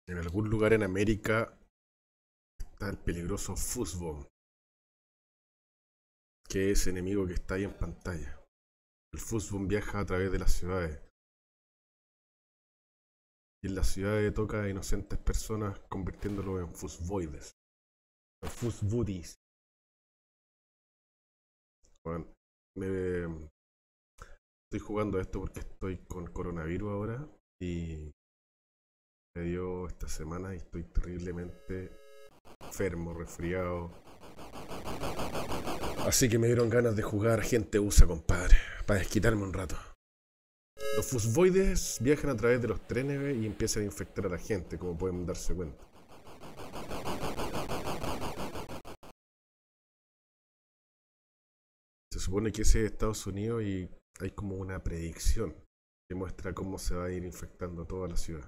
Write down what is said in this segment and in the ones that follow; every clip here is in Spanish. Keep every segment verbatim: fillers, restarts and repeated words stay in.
En algún lugar en América está el peligroso Fuzzbomb, que es enemigo que está ahí en pantalla. El Fuzzbomb viaja a través de las ciudades. Y en las ciudades toca a inocentes personas convirtiéndolos en Fuzzboides. En Fuzzbuddies. Bueno, me, estoy jugando a esto porque estoy con coronavirus ahora. Y me dio esta semana y estoy terriblemente enfermo, resfriado. Así que me dieron ganas de jugar gente U S A, compadre, para desquitarme un rato. Los fusboides viajan a través de los trenes y empiezan a infectar a la gente, como pueden darse cuenta. Se supone que ese es Estados Unidos y hay como una predicción que muestra cómo se va a ir infectando toda la ciudad.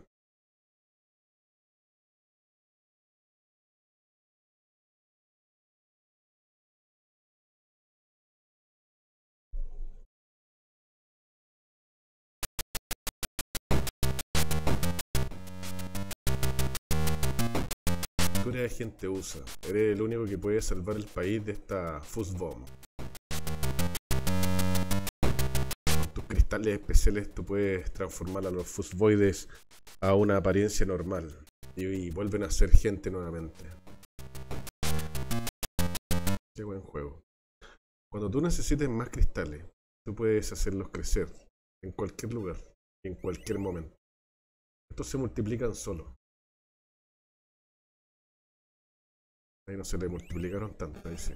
Tú eres agente U S A, eres el único que puede salvar el país de esta Fuzzbomb. Con tus cristales especiales tú puedes transformar a los Fuzzboides a una apariencia normal y, y vuelven a ser gente nuevamente. Qué buen juego. Cuando tú necesites más cristales, tú puedes hacerlos crecer en cualquier lugar y en cualquier momento. Estos se multiplican solos. Ahí no se le multiplicaron tanto, ahí sí.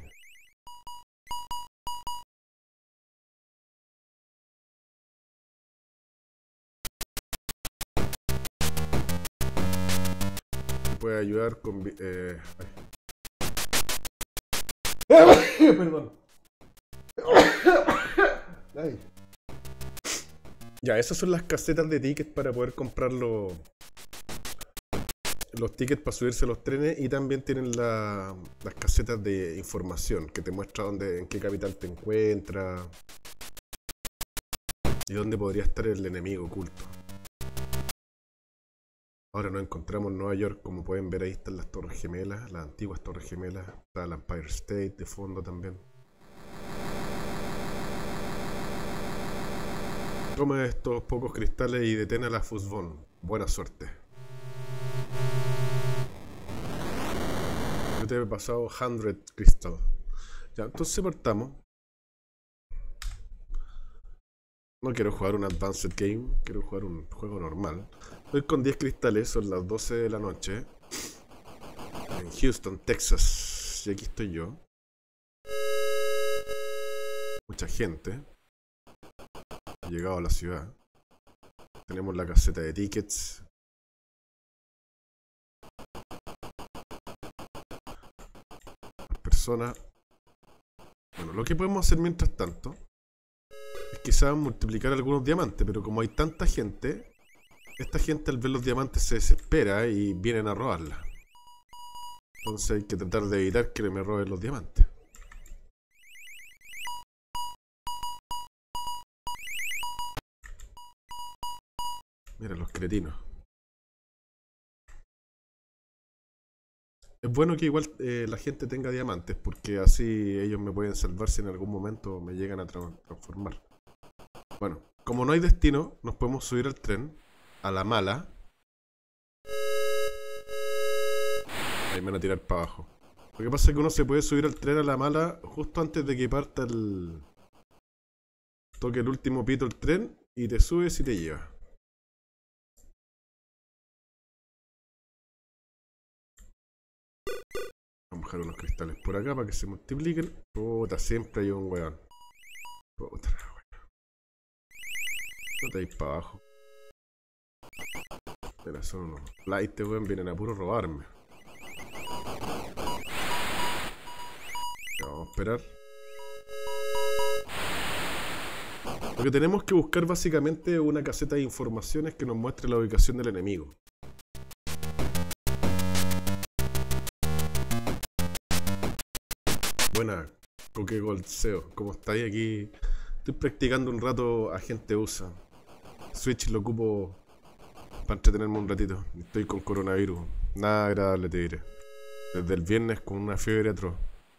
Te puede ayudar con... Eh, Perdón. Ay. Ya, esas son las casetas de tickets para poder comprar los, los tickets para subirse a los trenes, y también tienen la, las casetas de información que te muestra dónde, en qué capital te encuentras y dónde podría estar el enemigo oculto. Ahora nos encontramos en Nueva York, como pueden ver ahí están las Torres Gemelas, las antiguas Torres Gemelas, está el Empire State de fondo también. Toma estos pocos cristales y detén a la Fuzzbomb. Buena suerte. Yo te he pasado cien crystal. Ya, entonces partamos. No quiero jugar un Advanced Game, quiero jugar un juego normal. Estoy con diez cristales, son las doce de la noche. En Houston, Texas. Y aquí estoy yo. Mucha gente ha llegado a la ciudad. Tenemos la caseta de tickets. Las personas. Bueno, lo que podemos hacer mientras tanto es quizás multiplicar algunos diamantes, pero como hay tanta gente, esta gente al ver los diamantes se desespera y vienen a robarla. Entonces hay que tratar de evitar que me roben los diamantes. Mira los cretinos. Es bueno que igual eh, la gente tenga diamantes, porque así ellos me pueden salvar si en algún momento me llegan a tra transformar. Bueno, como no hay destino, nos podemos subir al tren a la mala. Ahí me van a tirar para abajo. Lo que pasa es que uno se puede subir al tren a la mala justo antes de que parta el... toque el último pito el tren y te subes y te lleva. Vamos a dejar unos cristales por acá para que se multipliquen. Puta, siempre hay un weón. Puta la weón. No te vais para abajo. Mira, son unos flights, weón, vienen a puro robarme. Ya, vamos a esperar. Lo que tenemos que buscar básicamente es una caseta de informaciones que nos muestre la ubicación del enemigo. Buena, Coque Goldseo, ¿cómo estáis aquí? Estoy practicando un rato agente U S A. Switch lo ocupo para entretenerme un ratito. Estoy con coronavirus. Nada agradable, te diré. Desde el viernes con una fiebre atroz.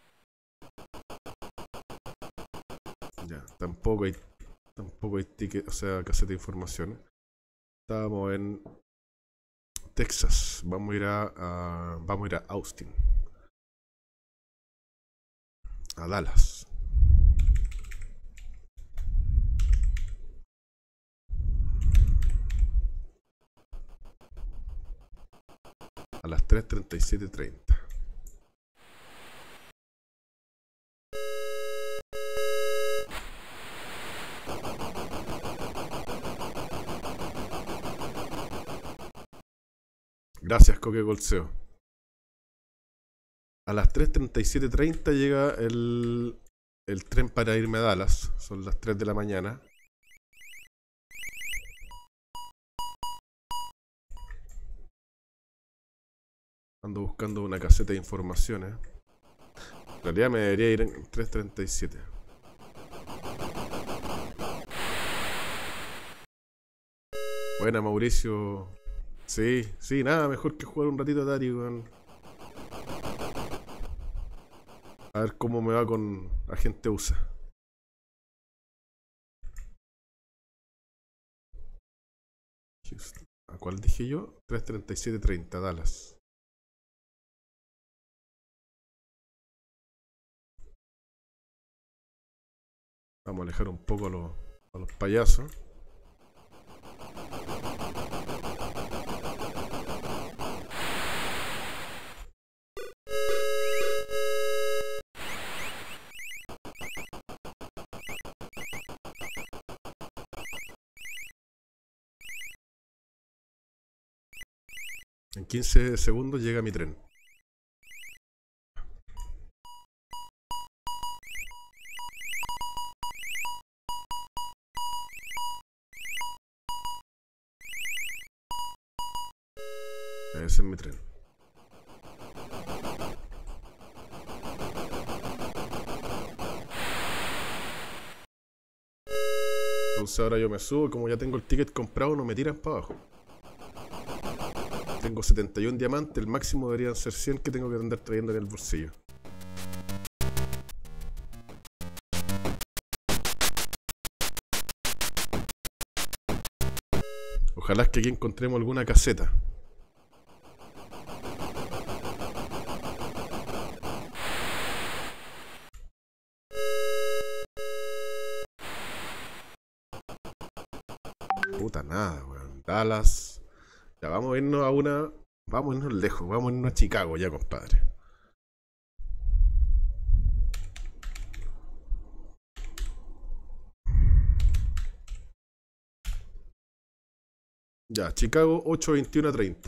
Ya, tampoco hay, tampoco hay ticket, o sea, caseta de información. Estábamos en Texas. Vamos a ir a, a vamos a ir a Austin. A Dallas. A las tres treinta y siete treinta. Gracias, Coque Golseo. A las tres treinta y siete treinta llega el, el tren para irme a Dallas. Son las tres de la mañana. Ando buscando una caseta de informaciones. En realidad me debería ir en tres treinta y siete. Buena, Mauricio. Sí, sí, nada mejor que jugar un ratito a Atari, weón. A ver cómo me va con Agente U S A. Houston. ¿A cuál dije yo? tres treinta y siete treinta, Dallas. Vamos a alejar un poco a los, a los payasos. En quince segundos llega mi tren. Ese es mi tren. Entonces ahora yo me subo, como ya tengo el ticket comprado, no me tiran para abajo. Tengo setenta y uno diamantes, el máximo deberían ser cien que tengo que andar trayendo en el bolsillo. Ojalá es que aquí encontremos alguna caseta. Puta nada, weón. Dallas. Ya vamos a irnos a una. Vamos a irnos lejos, vamos a irnos a Chicago ya, compadre. Ya, Chicago ocho veintiuno a treinta.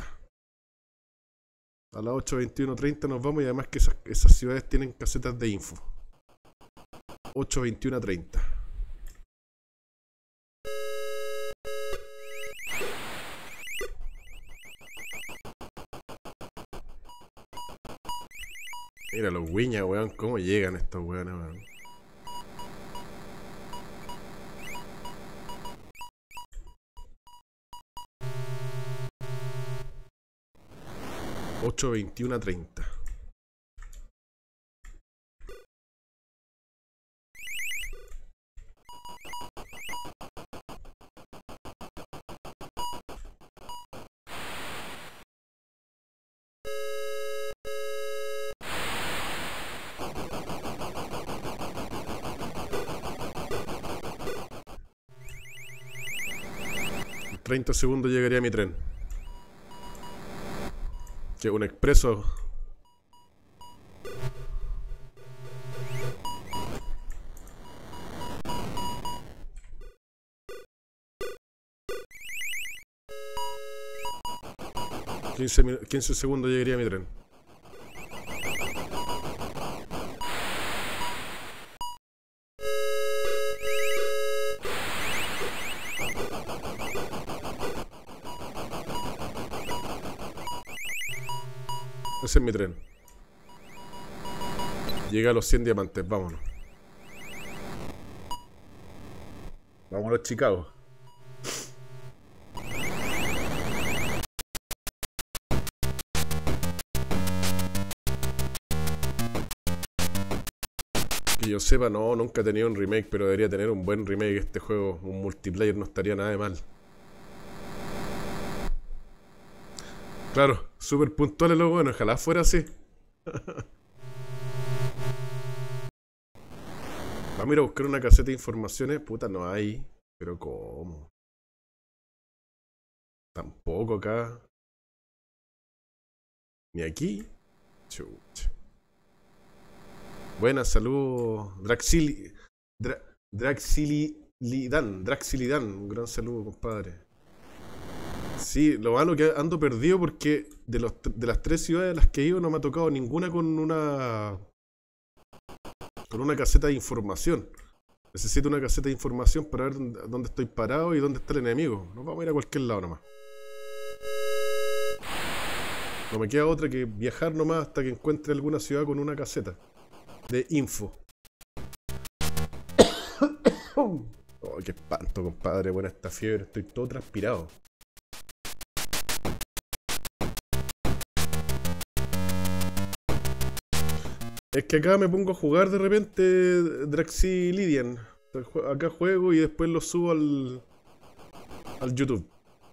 A las ocho veintiuno treinta nos vamos y además que esas, esas ciudades tienen casetas de info. ocho veintiuno a treinta. Mira los Wiñas, weón, cómo llegan estos weones, weón. ocho veintiuno a treinta. treinta segundos llegaría mi tren. Que un expreso. quince, quince segundos llegaría mi tren. Ese es mi tren. Llega a los cien diamantes, vámonos. Vámonos a Chicago. Que yo sepa, no, nunca he tenido un remake, pero debería tener un buen remake este juego. Un multiplayer no estaría nada de mal. Claro, súper puntuales lo bueno, ojalá fuera así. Vamos a ir a buscar una caseta de informaciones. Puta, no hay. Pero ¿cómo? Tampoco acá. Ni aquí. Chucha. Buenas, saludos. Draxili. Dra, Draxilidan. Draxilidan. Un gran saludo, compadre. Sí, lo malo que ando perdido porque de, los, de las tres ciudades a las que he ido no me ha tocado ninguna con una. Con una caseta de información. Necesito una caseta de información para ver dónde, dónde estoy parado y dónde está el enemigo. Nos vamos a ir a cualquier lado nomás. No me queda otra que viajar nomás hasta que encuentre alguna ciudad con una caseta de info. Oh, qué espanto, compadre. Buena esta fiebre. Estoy todo transpirado. Es que acá me pongo a jugar de repente Draxilidian. Acá juego y después lo subo al, al YouTube.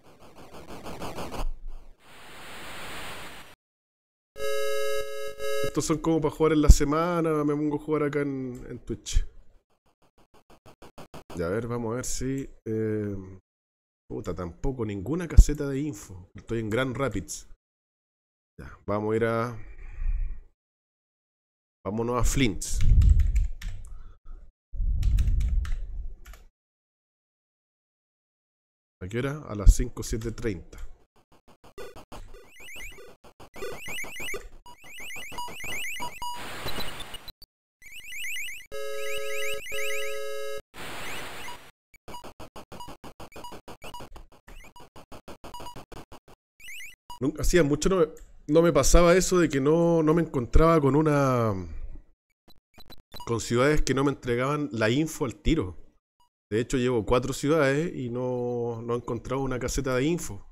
Estos son como para jugar en la semana. Me pongo a jugar acá en, en Twitch. Ya, a ver, vamos a ver si... Eh, puta, tampoco, ninguna caseta de info. Estoy en Grand Rapids. Ya, vamos a ir a... Vámonos a Flint. ¿A qué hora? A las cinco, siete treinta. Hacía mucho no me, no me pasaba eso de que no, no me encontraba con una... con ciudades que no me entregaban la info al tiro. De hecho llevo cuatro ciudades y no, no he encontrado una caseta de info.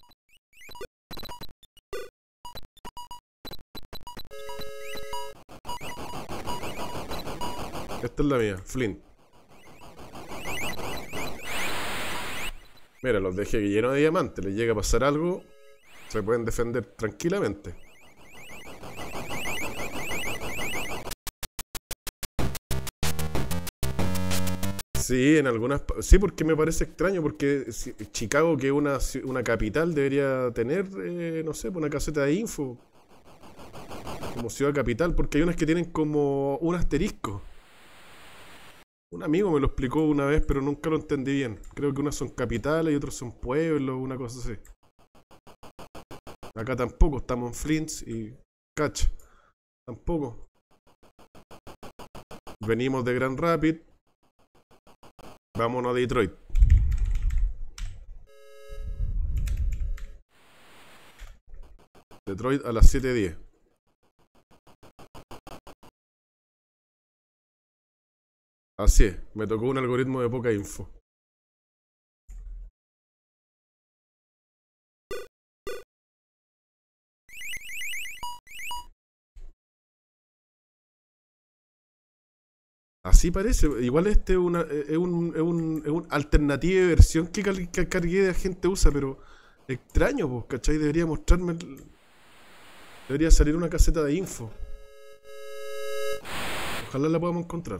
Esta es la mía, Flint. Mira, los dejé llenos de diamantes. Les llega a pasar algo, se pueden defender tranquilamente. Sí, en algunas... Sí, porque me parece extraño, porque Chicago, que es una, una capital, debería tener, eh, no sé, una caseta de info. Como ciudad capital, porque hay unas que tienen como un asterisco. Un amigo me lo explicó una vez, pero nunca lo entendí bien. Creo que unas son capitales y otras son pueblos, una cosa así. Acá tampoco, estamos en Flint y... Cacha, tampoco. Venimos de Grand Rapids. Vámonos a Detroit. Detroit a las siete diez. Así es, me tocó un algoritmo de poca info. Así parece, igual este es una es un, es un, es un alternativa de versión que, cal, que cargué de gente usa, pero extraño, pues, ¿cachai? Debería mostrarme. Debería salir una caseta de info. Ojalá la podamos encontrar.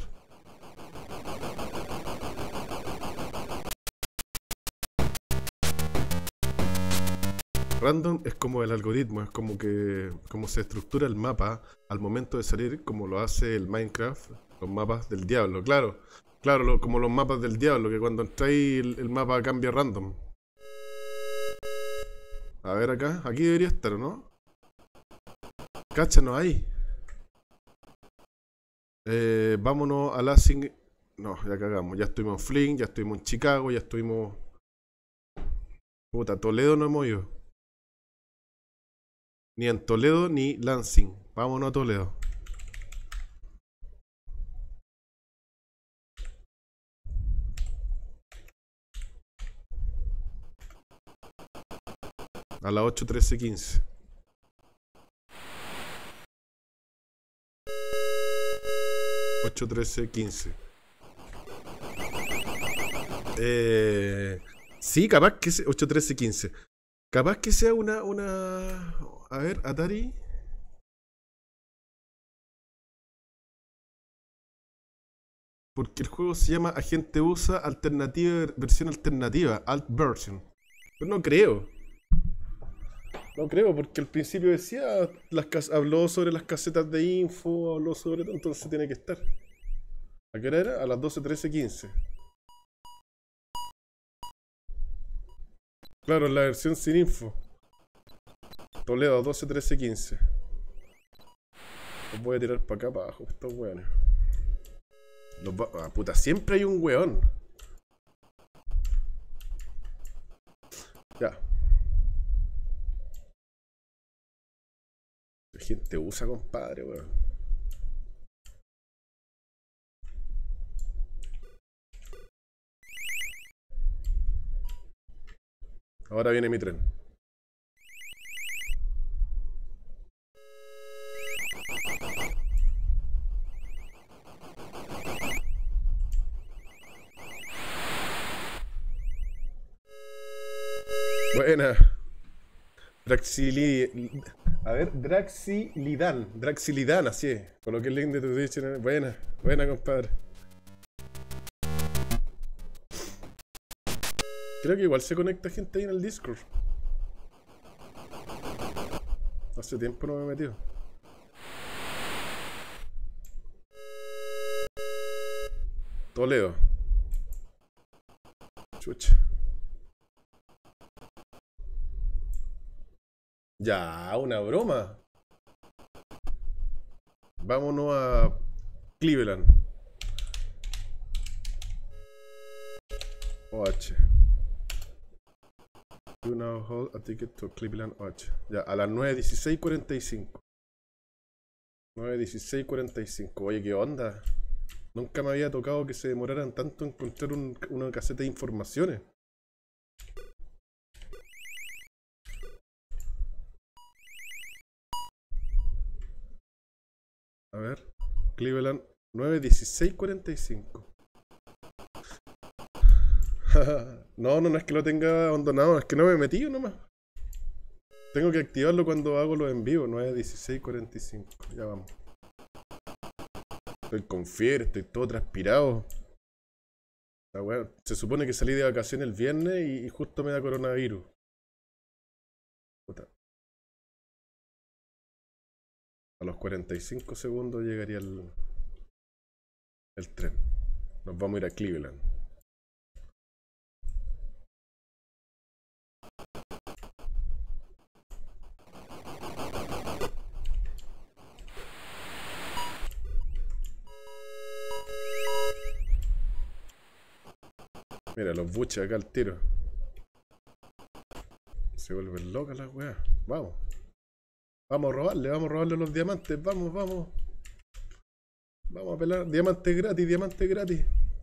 Random es como el algoritmo, es como que como se estructura el mapa al momento de salir, como lo hace el Minecraft, los mapas del diablo, claro, claro, lo, como los mapas del diablo, que cuando entráis el, el mapa cambia random. A ver acá, aquí debería estar, ¿no? Cacha, no hay. Eh, vámonos a Lansing. No, ya cagamos, ya estuvimos en Flint, ya estuvimos en Chicago, ya estuvimos... Puta, Toledo no hemos ido. Ni en Toledo ni Lansing. Vámonos a Toledo. A las ocho, trece, quince. ocho, trece, quince. Eh, sí, capaz que sea ocho, trece, quince. Capaz que sea una, una... A ver, Atari. Porque el juego se llama Agente U S A Alternativa, versión alternativa, Alt Version. Pero no creo. No creo, porque al principio decía, las habló sobre las casetas de info, habló sobre todo, entonces tiene que estar. ¿A qué hora era? A las doce, trece, quince. Claro, la versión sin info. Toledo, doce, trece, quince. Los voy a tirar para acá, para abajo, estos weones. Los va... Ah, puta, siempre hay un weón. Ya. La gente usa, compadre, weón. Ahora viene mi tren. Buena. Draxili... A ver, Draxilidan. Draxilidan, así es. Coloqué el link de tu Twitch. Buena, buena, compadre. Creo que igual se conecta gente ahí en el Discord. Hace tiempo no me he metido. Toledo. Chucha. Ya, una broma. Vámonos a Cleveland. O H. You now hold a ticket to Cleveland O H. Ya, a las nueve dieciséis cuarenta y cinco. nueve dieciséis cuarenta y cinco. Oye, ¿qué onda? Nunca me había tocado que se demoraran tanto en encontrar un, una caseta de informaciones. A ver, Cleveland nueve dieciséis cuarenta y cinco. No, no, no es que lo tenga abandonado, es que no me he metido nomás. Tengo que activarlo cuando hago los en vivo. Nueve dieciséis cuarenta y cinco. Ya vamos. Estoy con fiebre, estoy todo transpirado. Ah, bueno, se supone que salí de vacaciones el viernes y, y justo me da coronavirus. Puta. A los cuarenta y cinco segundos llegaría el, el tren. Nos vamos a ir a Cleveland. Mira, los buches acá al tiro. Se vuelven locas las weas. Vamos. Vamos a robarle, vamos a robarle los diamantes. Vamos, vamos. Vamos a pelar. Diamantes gratis, diamantes gratis.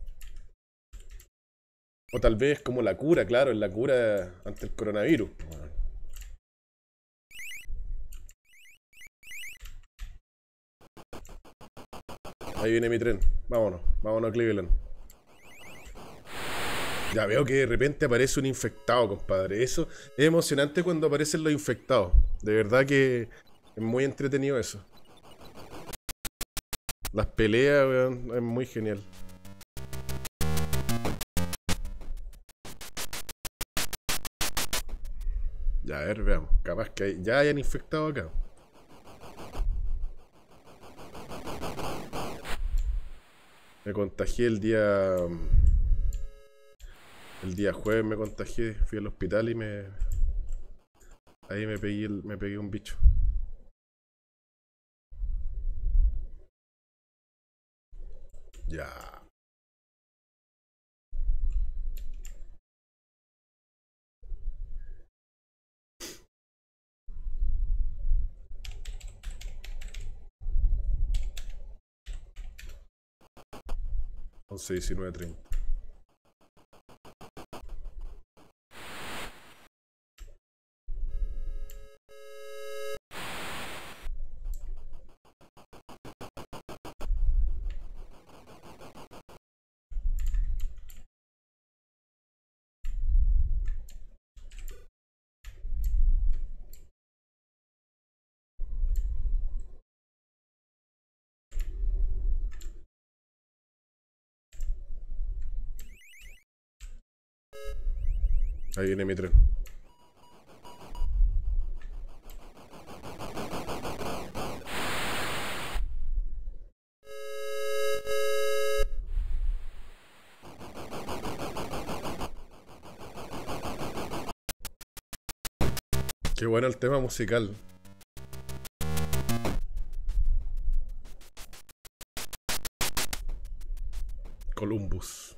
O tal vez como la cura, claro, es la cura ante el coronavirus. Ahí viene mi tren. Vámonos, vámonos a Cleveland. Ya veo que de repente aparece un infectado, compadre. Eso es emocionante cuando aparecen los infectados. De verdad que es muy entretenido eso. Las peleas, weón, es muy genial. Ya, a ver, veamos. Capaz que hay, ya hayan infectado acá. Me contagié el día... El día jueves me contagié, fui al hospital y me... Ahí me pegué, el, me pegué un bicho. Ya. once, diecinueve, treinta. Ahí viene mi tren. Qué bueno el tema musical. Columbus.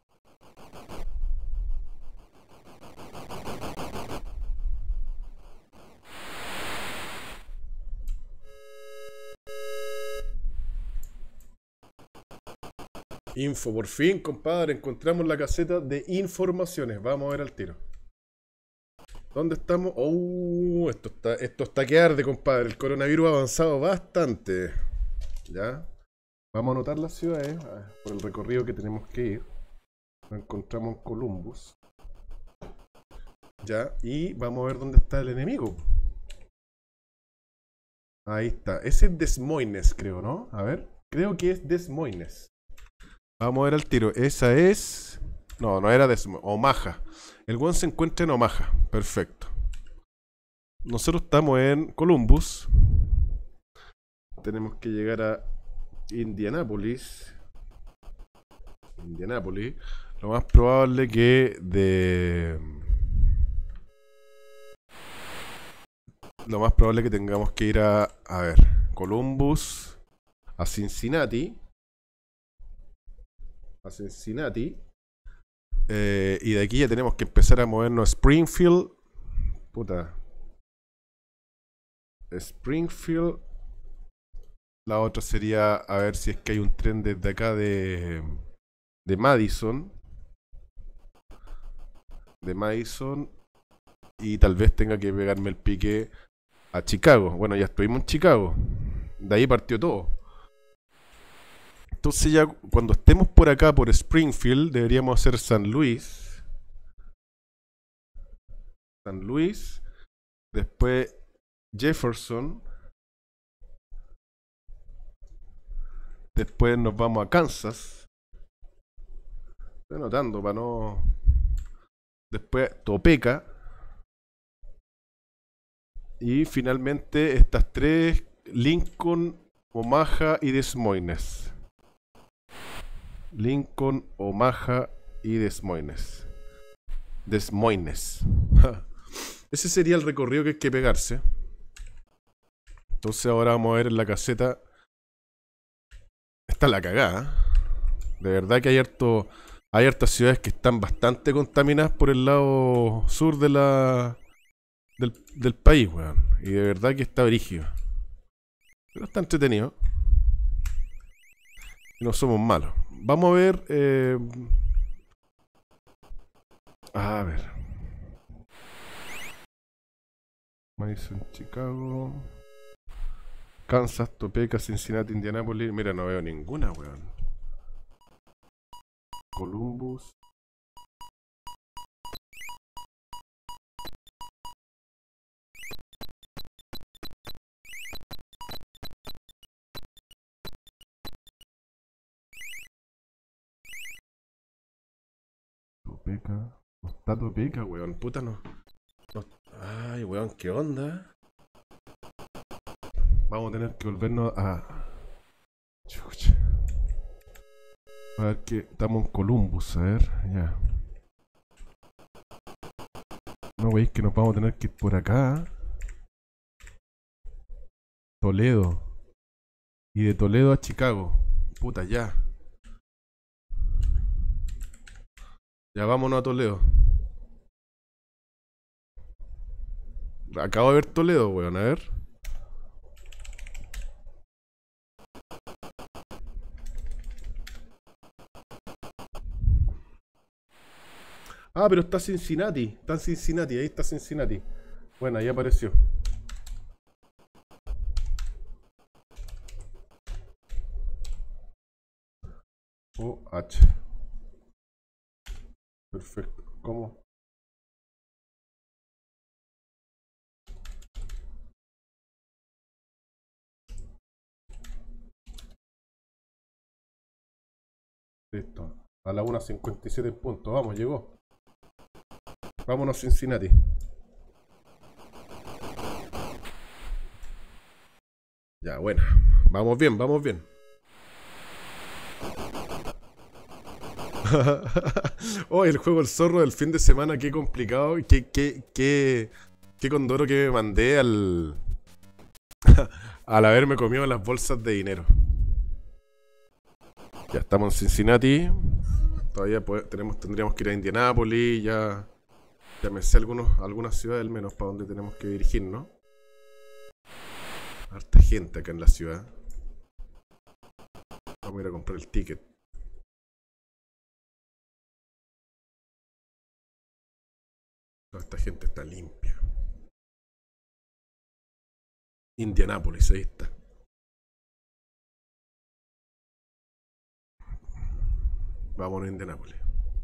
Info, por fin, compadre, encontramos la caseta de informaciones. Vamos a ver al tiro. ¿Dónde estamos? Oh, esto está, esto está que arde, compadre. El coronavirus ha avanzado bastante. ¿Ya? Vamos a anotar las ciudades por el recorrido que tenemos que ir. Nos encontramos en Columbus. ¿Ya? Y vamos a ver dónde está el enemigo. Ahí está. Ese es Des Moines, creo, ¿no? A ver. Creo que es Des Moines. Vamos a ver al tiro. Esa es... No, no era Des Moines. Omaha. El one se encuentra en Omaha. Perfecto. Nosotros estamos en Columbus. Tenemos que llegar a Indianápolis. Indianápolis. Lo más probable que de... Lo más probable que tengamos que ir a... A ver. Columbus. A Cincinnati. A Cincinnati. Eh, y de aquí ya tenemos que empezar a movernos a Springfield. Puta. Springfield. La otra sería a ver si es que hay un tren desde acá de, de Madison. De Madison. Y tal vez tenga que pegarme el pique a Chicago. Bueno, ya estuvimos en Chicago. De ahí partió todo. Entonces ya cuando estemos por acá, por Springfield, deberíamos hacer San Luis. San Luis. Después Jefferson. Después nos vamos a Kansas. Estoy anotando para no... Después Topeka. Y finalmente estas tres, Lincoln, Omaha y Des Moines. Lincoln, Omaha y Des Moines. Des Moines. Ese sería el recorrido que hay que pegarse. Entonces ahora vamos a ver en la caseta. Está la cagada. De verdad que hay harto, hay hartas ciudades que están bastante contaminadas por el lado sur de la del, del país, weón. Y de verdad que está brígido. Pero está entretenido. Y no somos malos. Vamos a ver. Eh... A ver. Madison, Chicago. Kansas, Topeka, Cincinnati, Indianapolis. Mira, no veo ninguna, weón. Columbus. Topeka. No está Topeka, weón. Puta, no. no. Ay, weón, ¿qué onda? Vamos a tener que volvernos a... Chucha. A ver que estamos en Columbus, a ver, ya. No veis que nos vamos a tener que ir por acá. Toledo. Y de Toledo a Chicago. Puta, ya. Ya vámonos a Toledo. Acabo de ver Toledo, weón, a ver. Ah, pero está Cincinnati. Está en Cincinnati, ahí está Cincinnati. Bueno, ahí apareció. O H. Perfecto. ¿Cómo? Listo. A la una cincuenta y siete en punto. Vamos, llegó. Vámonos Cincinnati. Ya, bueno. Vamos bien, vamos bien. Oh, el juego El Zorro del fin de semana, qué complicado. Qué, qué, qué, qué condoro que me mandé al... al haberme comido las bolsas de dinero. Ya estamos en Cincinnati. Todavía podemos, tenemos, tendríamos que ir a Indianápolis. Ya, ya me sé algunos, algunas ciudades al menos para donde tenemos que dirigirnos. Harta gente acá en la ciudad. Vamos a ir a comprar el ticket. Toda esta gente está limpia. Indianápolis, ahí está. Vámonos a Indianápolis.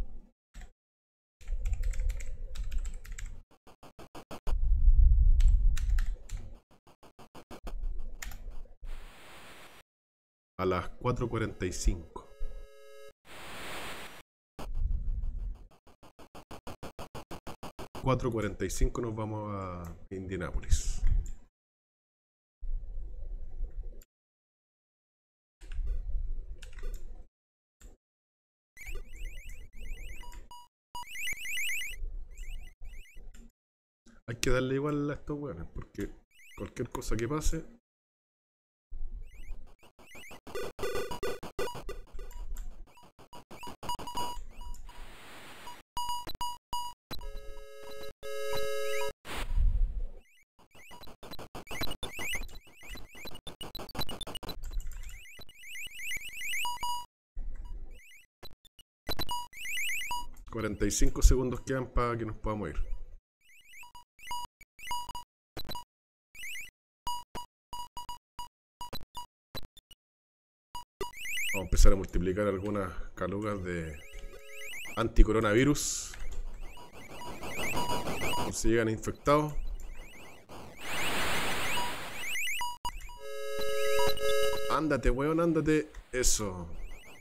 A las cuatro cuarenta y cinco. cuatro cuarenta y cinco nos vamos a Indianápolis. Hay que darle igual a estos weones, porque cualquier cosa que pase. cuarenta y cinco segundos quedan para que nos podamos ir. Vamos a empezar a multiplicar algunas calugas de anticoronavirus. Por si llegan infectados. Ándate, weón, ándate. Eso.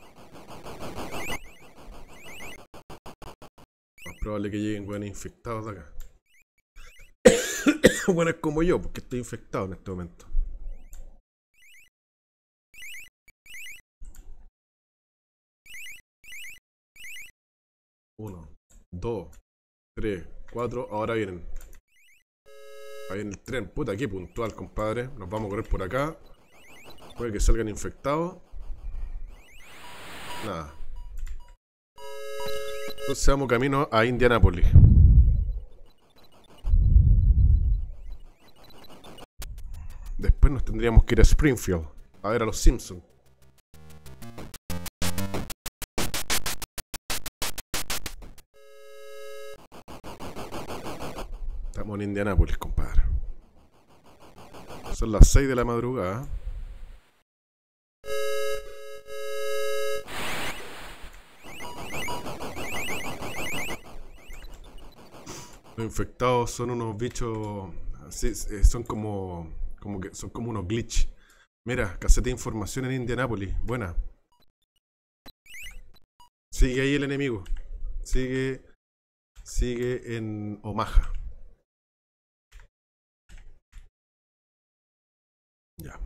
Más probable que lleguen weones infectados de acá. Bueno, es como yo, porque estoy infectado en este momento. Uno, dos, tres, cuatro. Ahora vienen. Ahí viene el tren. Puta, qué puntual, compadre. Nos vamos a correr por acá. Puede que salgan infectados. Nada. Entonces vamos camino a Indianápolis. Después nos tendríamos que ir a Springfield a ver a los Simpsons. Estamos en Indianápolis, compadre. Son las seis de la madrugada. Los infectados son unos bichos. Así, son como. Como que son como unos glitch. Mira, caseta de información en Indianápolis. Buena. Sigue ahí el enemigo. Sigue. Sigue en Omaha. Ya.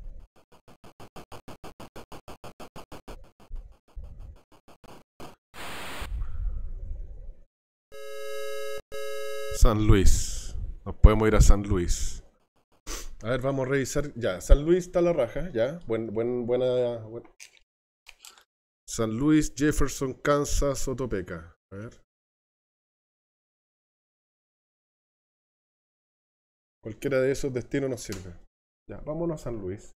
San Luis. Nos podemos ir a San Luis. A ver, vamos a revisar. Ya, San Luis está a la raja, ya. Buen, buen, buena. Buen. San Luis, Jefferson, Kansas o Topeka. A ver. Cualquiera de esos destinos nos sirve. Ya, vámonos a San Luis.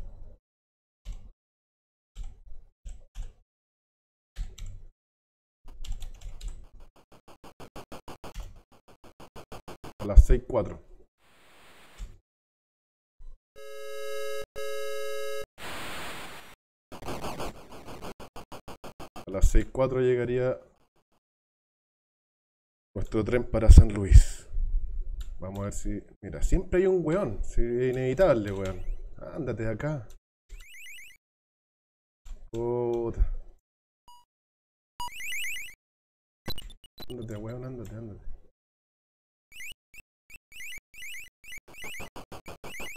A las seis cuatro. A las seis cuatro llegaría nuestro tren para San Luis. Vamos a ver si... Mira, siempre hay un weón. Sí, es inevitable, weón. Ándate de acá. Puta. Ándate, weón, ándate, ándate.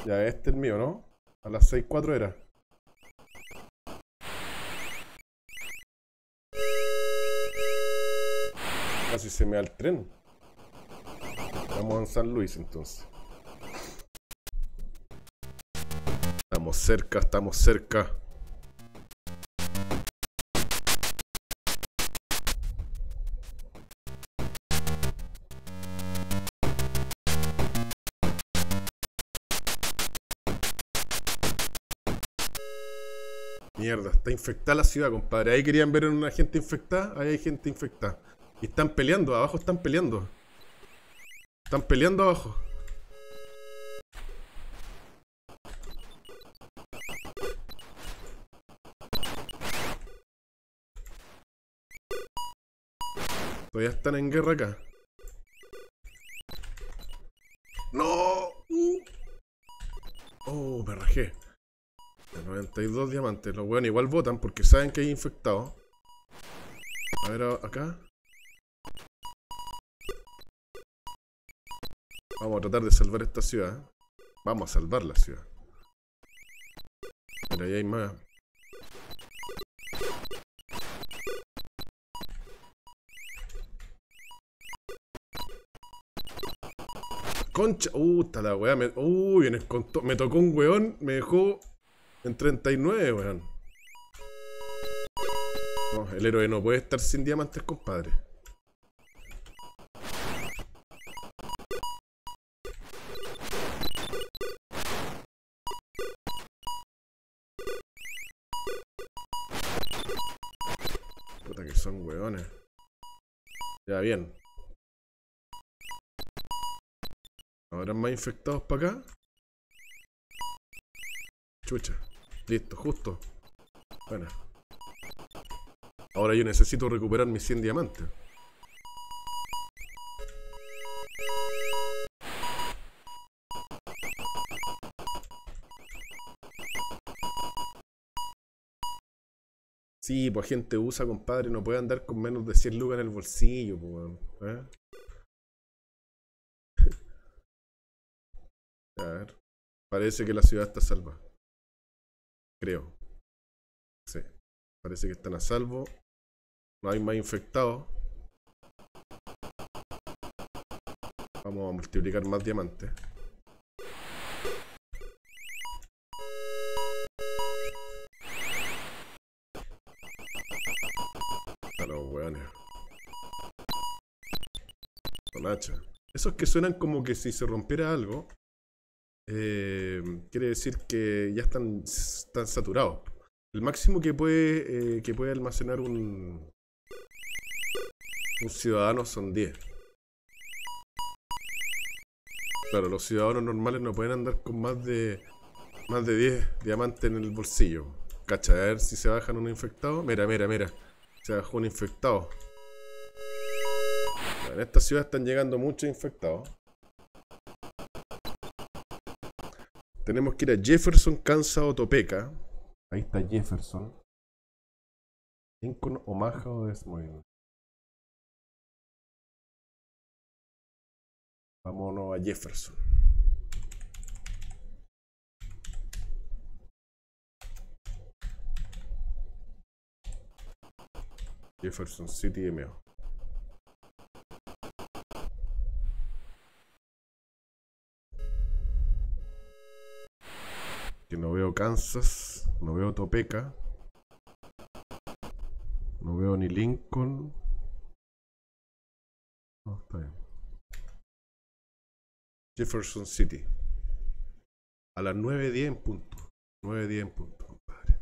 Ya, este es el mío, ¿no? A las seis cuatro era. Casi se me da el tren. Estamos en San Luis entonces. Estamos cerca, estamos cerca. Mierda, está infectada la ciudad, compadre. Ahí querían ver a una gente infectada, ahí hay gente infectada. Y están peleando, abajo están peleando. Están peleando abajo. Todavía están en guerra acá. ¡No! Uh. Oh, me rajé. noventa y dos diamantes. Los weones igual votan porque saben que hay infectados. A ver, acá. Vamos a tratar de salvar esta ciudad. Vamos a salvar la ciudad. Mira, ahí hay más. Concha. Uh, está la weá. Me... Uy, me, me tocó un weón. Me dejó en treinta y nueve, weón. No, el héroe no puede estar sin diamantes, compadre. Puta que son weones. Ya, bien. ¿Habrán más infectados para acá? Chucha. Listo, justo. Bueno. Ahora yo necesito recuperar mis cien diamantes. Sí, pues gente usa, compadre, no puede andar con menos de cien lucas en el bolsillo, pues, ¿eh? A ver. Parece que la ciudad está salva. Creo. Sí. Parece que están a salvo. No hay más infectados. Vamos a multiplicar más diamantes. A los weones. Con hacha. Esos que suenan como que si se rompiera algo, eh, quiere decir que ya están, están saturados. El máximo que puede, eh, que puede almacenar un, un ciudadano son diez. Claro, los ciudadanos normales no pueden andar con más de más de diez diamantes en el bolsillo. Cacha, a ver si se bajan un infectado. Mira, mira, mira. Se bajó un infectado. En esta ciudad están llegando muchos infectados. Tenemos que ir a Jefferson, Kansas o Topeka. Ahí está Jefferson. Lincoln, Omaha o Des Moines. Vámonos a Jefferson. Jefferson City M O. Que no veo Kansas, no veo Topeka, no veo ni Lincoln. No, está bien. Jefferson City. A las nueve diez en punto. nueve diez en punto, compadre.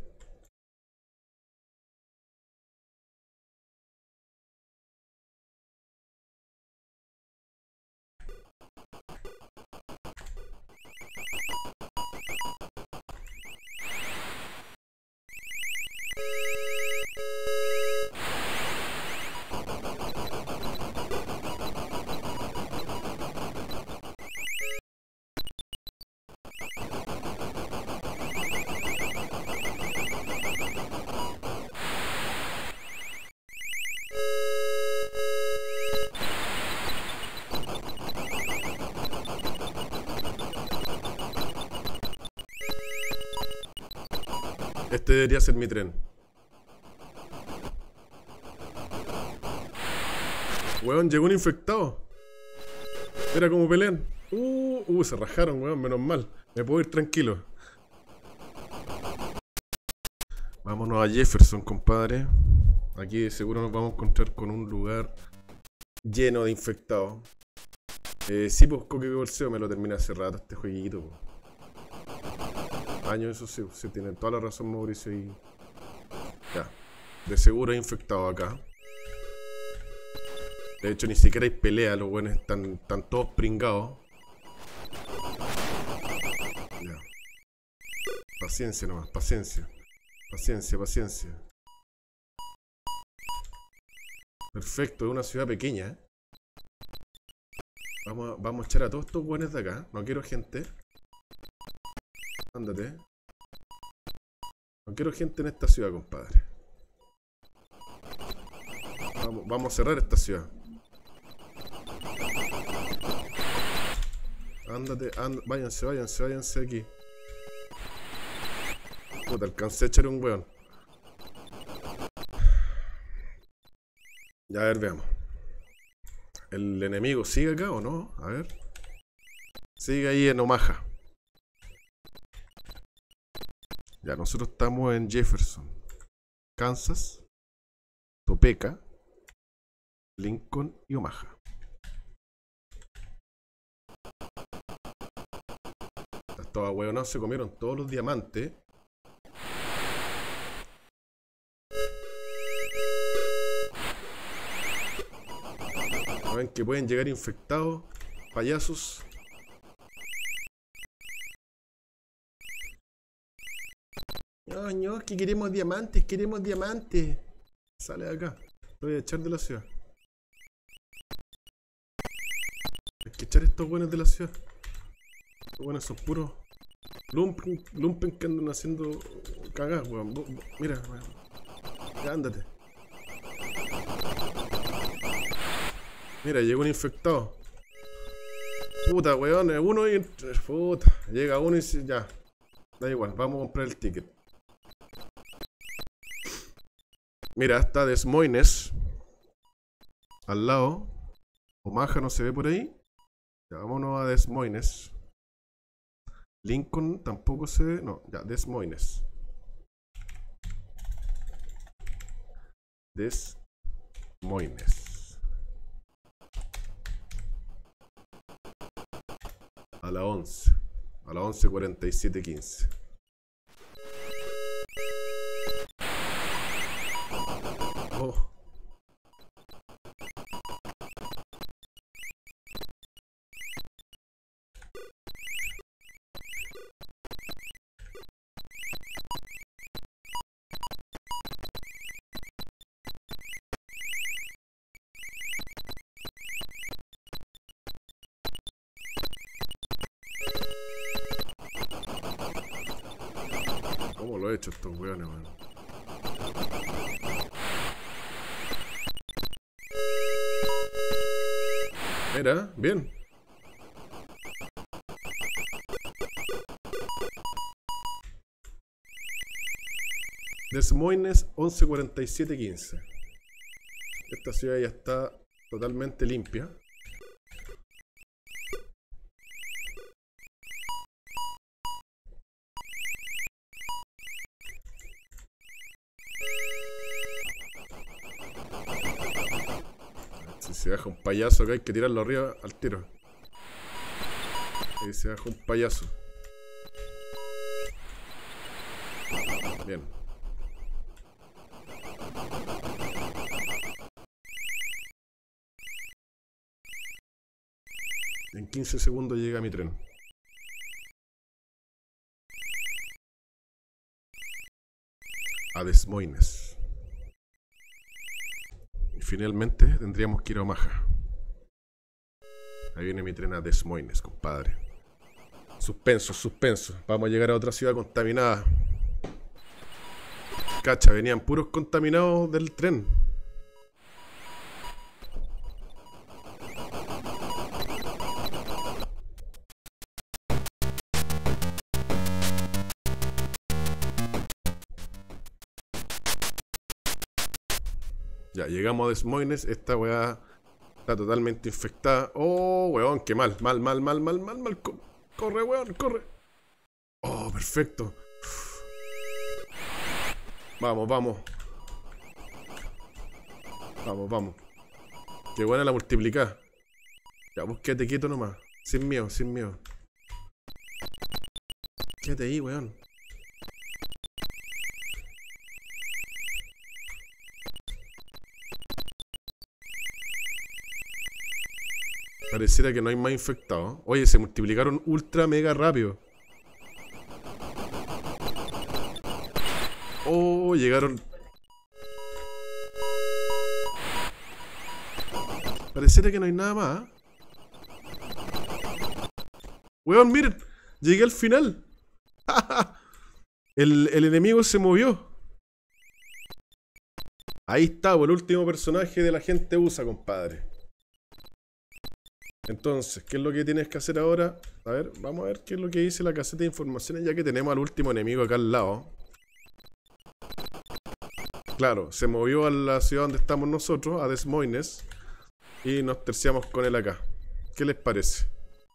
Este debería ser mi tren. Weón, llegó un infectado. Era como pelean. Uh, uh, se rajaron, weón, menos mal. Me puedo ir tranquilo. Vámonos a Jefferson, compadre. Aquí seguro nos vamos a encontrar con un lugar lleno de infectados. Eh, sí, pues Coque Bolseo me lo terminé hace rato este jueguito. Pues. Año, eso sí, sí, tiene toda la razón Mauricio. Y... ya, de seguro hay infectado acá. De hecho, ni siquiera hay pelea, los buenos están, están todos pringados. Ya. Paciencia nomás, paciencia. Paciencia, paciencia. Perfecto, es una ciudad pequeña, ¿eh? Vamos a, vamos a echar a todos estos buenos de acá. No quiero gente. Ándate. No quiero gente en esta ciudad, compadre. Vamos, vamos a cerrar esta ciudad. Ándate, ándate, váyanse, váyanse, váyanse aquí. Puta, alcancé a echar un weón. Ya, a ver, veamos. ¿El enemigo sigue acá o no? A ver. Sigue ahí en Omaha. Ya, nosotros estamos en Jefferson, Kansas, Topeka, Lincoln y Omaha. Estos ahueonados se comieron todos los diamantes. Ven que pueden llegar infectados, payasos. No, no, que queremos diamantes, queremos diamantes. Sale de acá. Te voy a echar de la ciudad. Hay que echar estos buenos de la ciudad. Estos buenos son puros lumpen, lumpen que andan haciendo cagadas, weón. Mira, weón. Ya, ándate. Mira, llegó un infectado. Puta, weón, uno y... puta, llega uno y se... ya. Da igual, vamos a comprar el ticket. Mira, está Des Moines al lado. Omaha no se ve por ahí. Ya, vámonos a Des Moines. Lincoln tampoco se ve. No, ya, Des Moines. Des Moines. A la once. A la once cuarenta y siete quince. Oh. ¿Cómo lo he hecho estos weones, man? Mira, bien. Des Moines once cuarenta y siete quince. Esta ciudad ya está totalmente limpia. Si se baja un payaso acá hay que tirarlo arriba al tiro. Ahí se baja un payaso. Bien. En quince segundos llega mi tren. A Des Moines. Y finalmente tendríamos que ir a Omaha. Ahí viene mi tren a Des Moines, compadre. Suspenso, suspenso. Vamos a llegar a otra ciudad contaminada. Cacha, venían puros contaminados del tren. Ya, llegamos a Des Moines. Esta weá está totalmente infectada. Oh, weón, qué mal. Mal, mal, mal, mal, mal, mal. Corre, weón, corre. Oh, perfecto. Vamos, vamos. Vamos, vamos. Qué buena la multiplicada. Ya, vos quédate quieto nomás. Sin miedo, sin miedo. Quédate ahí, weón. Pareciera que no hay más infectados. Oye, se multiplicaron ultra mega rápido. Oh, llegaron. Pareciera que no hay nada más. Weón, miren. Llegué al final. el, el enemigo se movió. Ahí está, el último personaje de la gente U S A, compadre. Entonces, ¿qué es lo que tienes que hacer ahora? A ver, vamos a ver qué es lo que dice la caseta de informaciones, ya que tenemos al último enemigo acá al lado. Claro, se movió a la ciudad donde estamos nosotros, a Des Moines, y nos terciamos con él acá. ¿Qué les parece?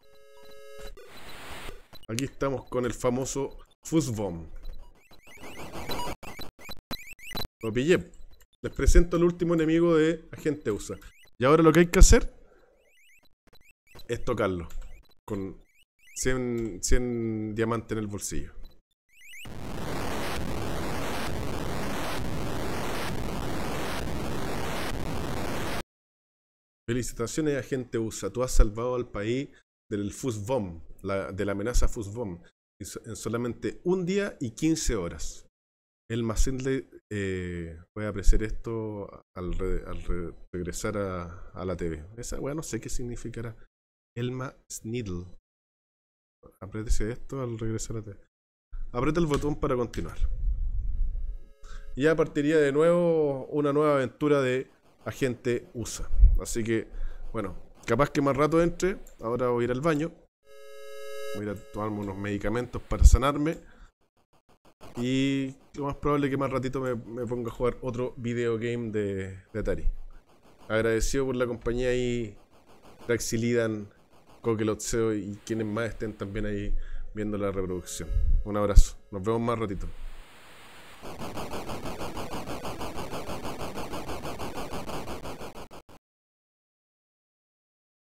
Aquí estamos con el famoso Fuzzbomb. Lo pillé. Les presento al último enemigo de Agente U S A. Y ahora lo que hay que hacer es tocarlo con cien, cien diamantes en el bolsillo. Felicitaciones, Agente U S A. Tú has salvado al país del Fuzzbomb, la, de la amenaza Fuzzbomb, en solamente un día y quince horas. El Macinle eh, puede apreciar esto al, re, al re, regresar a, a la T V. Esa weá no sé qué significará. Elma Sniddle. Apriétese esto al regresar a la T V. Aprieta el botón para continuar. Y ya partiría de nuevo una nueva aventura de Agente U S A. Así que, bueno, capaz que más rato entre. Ahora voy a ir al baño. Voy a ir a tomarme unos medicamentos para sanarme. Y lo más probable es que más ratito me, me ponga a jugar otro videogame de, de Atari. Agradecido por la compañía ahí, Traxilidan, Coquelotseo y quienes más estén también ahí viendo la reproducción. Un abrazo. Nos vemos más ratito.